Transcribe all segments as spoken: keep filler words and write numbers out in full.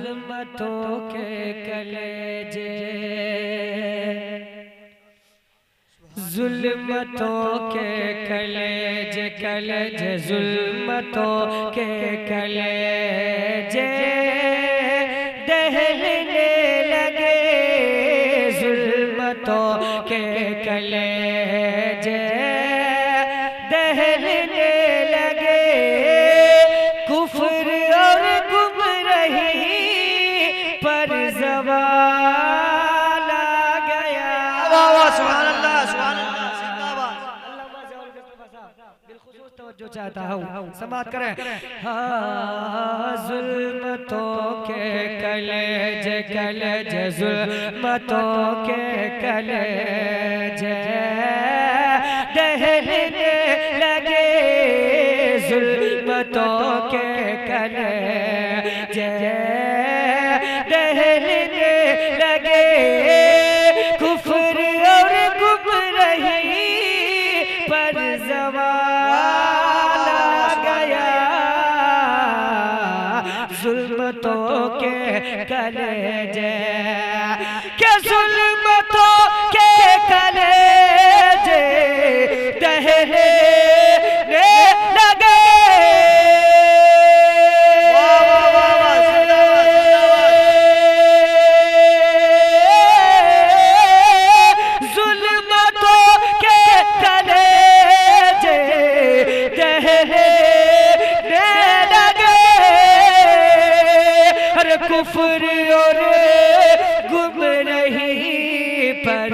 जुल्मतों के कलेजे, जुल्मतों के कलेजे कलेजे जुल्मतों के कलेजे दहलने लगे, जुल्मतों के कलेजे दहलने लगे, कुफ्र और गुमराही पर ज़वाल आ गया। सुभान अल्लाह, सुभान अल्लाह, जिंदाबाद। बिलखुसूस तवज्जो चाहता हूँ, समाअत करें। हाँ, जुल्मतों के कलेजे कलेजे जुल्मतों के कलेजे दहलने लगे, जुल्मतों के कलेजे दहलने लगे, कुफ्र और गुमराही पर ज़वाल आ गया, जुल्मतों के कलेजे के जुल्मतों के कलेजे दहलने लगे। जुल्मतों के कलेजे दहलने लगे, हर कुफ्र और गुमराही पर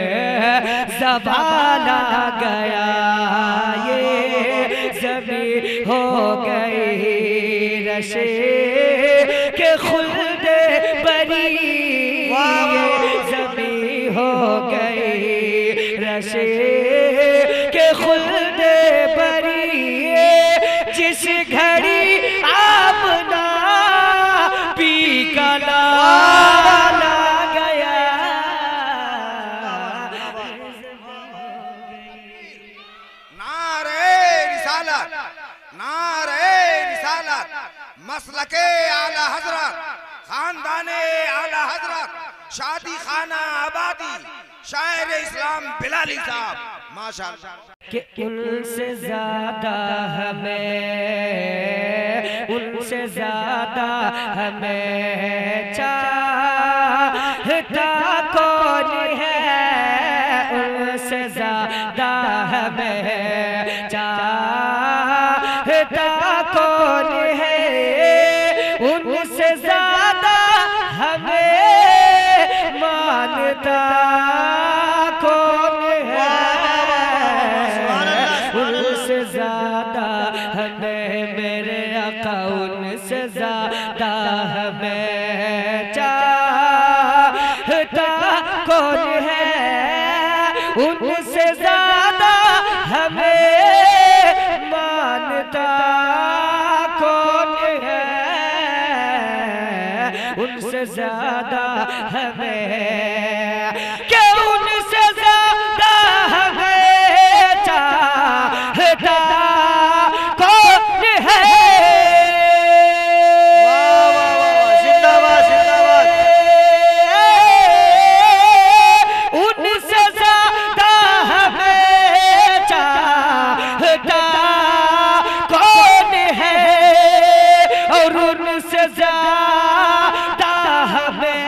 ज़वाल आ गया, ये ज़मीं हो गई रशे के खुल्द बरी, ये ज़मीं हो गई रशे के खुल्द बरी, जिस घड़ी आमना पी का लाल आ गया। नारे रिसालत, नारे रिसालत, मसलके आला हजरत, खानदाने आला हजरत, शादी खाना आबादी, शायर इस्लाम बिलाली साहब, माशाअल्लाह। कि उनसे ज्यादा हमें, उनसे ज्यादा हमें चाहता कौन है, उनसे ज्यादा हमें चाहता कौन है, उनसे ज्यादा हमें मानता कौन है, उनसे ज्यादा हमें मेरे आका, उनसे ज्यादा हमें चाहता कौन है, उनसे ज्यादा हमें मानता कौन है, उनसे ज्यादा हमें, कि उनसे ज्यादा हमें चाहता कौन है। जिंदाबाद, जिंदाबाद। उनसे ज्यादा हमें चाहता कौन है, और उनसे ज्यादा हमें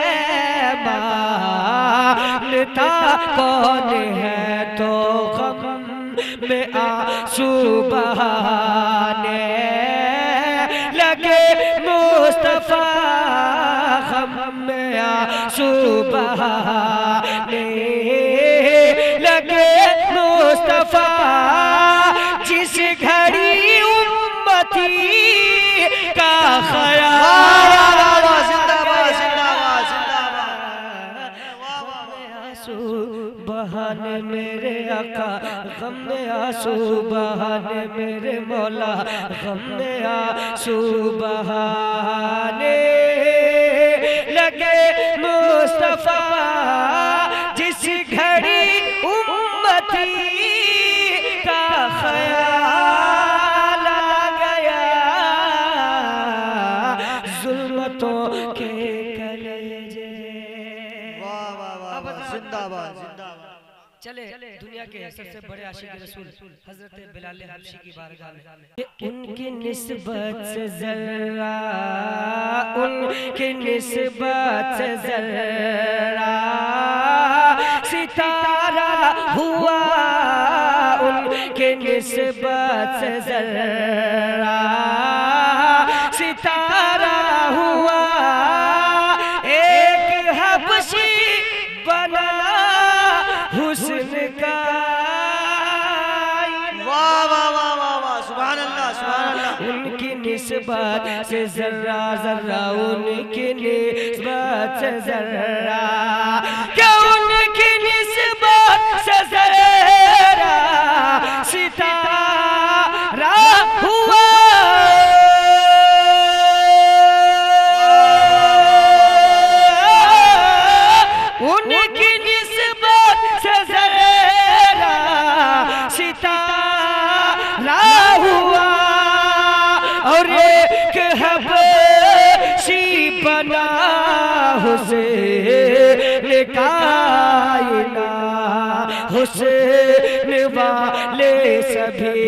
मानता कौन है, तो गम में आंसू बहाने लगे मुस्तफा, गम में आंसू बहाने लगे मुस्तफा, जिस घड़ी उम्मती का ख्याल, जिंदाबाद, जिंदाबाद, जिंदाबाद। आंसू बहाने मेरे आका, गम में आंसू बहाने मेरे मौला, गम में आंसू बहाने लगे मुस्तफा, जिस घड़ी उम्मती का ख्याल आ गया, जुल्मतों के जिंदाबाद जिंदाबाद। चले दुनिया के सबसे बड़े आशिक रसूल हजरत बिलाल हबशी की बारगाह में उनकी निस्बत से जरा उनकी निस्बत से जरा सितारा हुआ उनकी निस्बत से जरा सितारा हुआ एक हबशी बना हुस्न का। वाह वाह वाह वाह वाह, सुभान अल्लाह सुभान अल्लाह। उनकी निस्बत से जर्रा जर्रा उनकी निस्बत से जर्रा क्या उनकी निस्बत से जर्रा सितारा हुआ उनकी निस्बत से जरा सितारा हुआ और एक हबशी बना हुसैन कायना हुसैन वाले सभी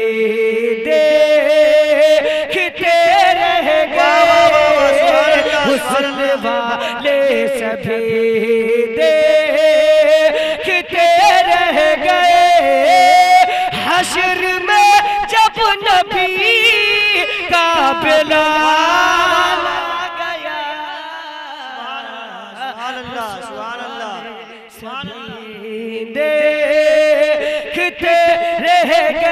देखते रह गए हुसैन वाले सभी देखते रह गए हश्र में जब नबी का बिलाल गया। सुभान अल्लाह सुभान अल्लाह सुभान अल्लाह। देखते रह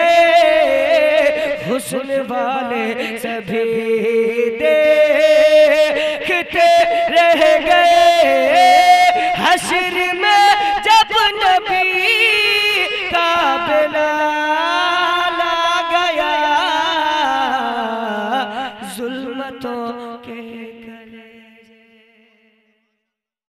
गए हुस्न वाले सभी देखते रह गए हश्र में जब नबी का बिलाल गया जुल्मतों के